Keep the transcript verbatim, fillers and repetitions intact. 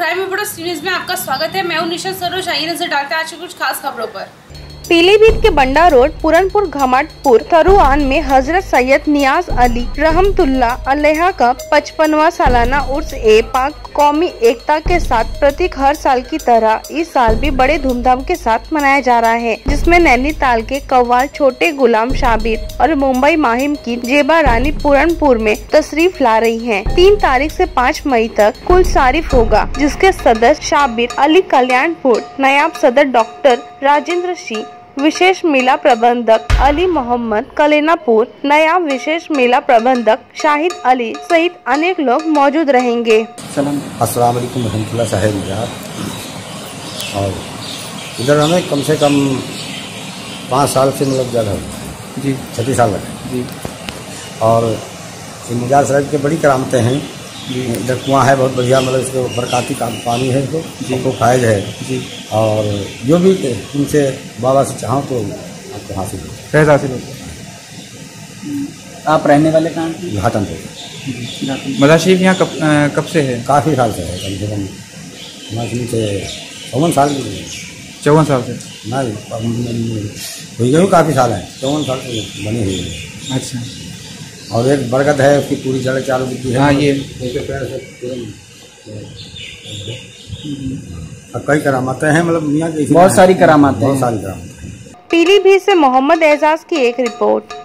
Prime reporters news में आपका स्वागत है। मैं हूं निशा सरोज। आइए नजर डालते हैं आज की कुछ खास खबरों पर। पीलीभीत के बंडा रोड पूरनपुर घमाटपुर तरुआन में हजरत सैयद नियाज अली रहमतुल्लाह अलैह का पचपनवा सालाना उर्स ए पाक कौमी एकता के साथ प्रतीक हर साल की तरह इस साल भी बड़े धूमधाम के साथ मनाया जा रहा है, जिसमें नैनीताल के कव्वाल छोटे गुलाम शाबिर और मुंबई माहिम की जेबा रानी पूरनपुर में तशरीफ ला रही हैं। तीन तारीख से पाँच मई तक कुल सारिफ होगा, जिसके सदस्य शाबिर अली कल्याणपुर, नायब सदर डॉक्टर राजेंद्र सिंह, विशेष मेला प्रबंधक अली मोहम्मद कलेनापुर, नायब विशेष मेला प्रबंधक शाहिद अली सहित अनेक लोग मौजूद रहेंगे। अस्सलाम वालेकुम रहमतुल्लाह साहब। और इधर हमें कम से कम पाँच साल से मतलब ज़्यादा हो जी छत्तीस साल लगे जी। और निजात साहब की बड़ी करामतें हैं जी। इधर कुआँ है बहुत बढ़िया, मतलब इसको बरकाती का पानी है, तो हमको फायद है जी। और जो भी उनसे बाबा से चाहो तो आपको हासिल हो फैज़ हासिल हो। आप रहने वाले कहाँ हैं? घाटन पे। मज़ार शरीफ यहाँ कब कब से है? काफ़ी साल से है, कम से कम हमारे से चौवन साल की चौवन साल से ना हुई गई, काफ़ी साल है, चौवन साल से बनी हुई है। अच्छा। और एक बरगद है, उसकी पूरी जड़ चालू दिखती है। हाँ, ये पेड़ से कई करामातें हैं, मतलब मियाँ की बहुत सारी करामातें बहुत सारी करामातें हैं। पीलीभीत से मोहम्मद एजाज की एक रिपोर्ट।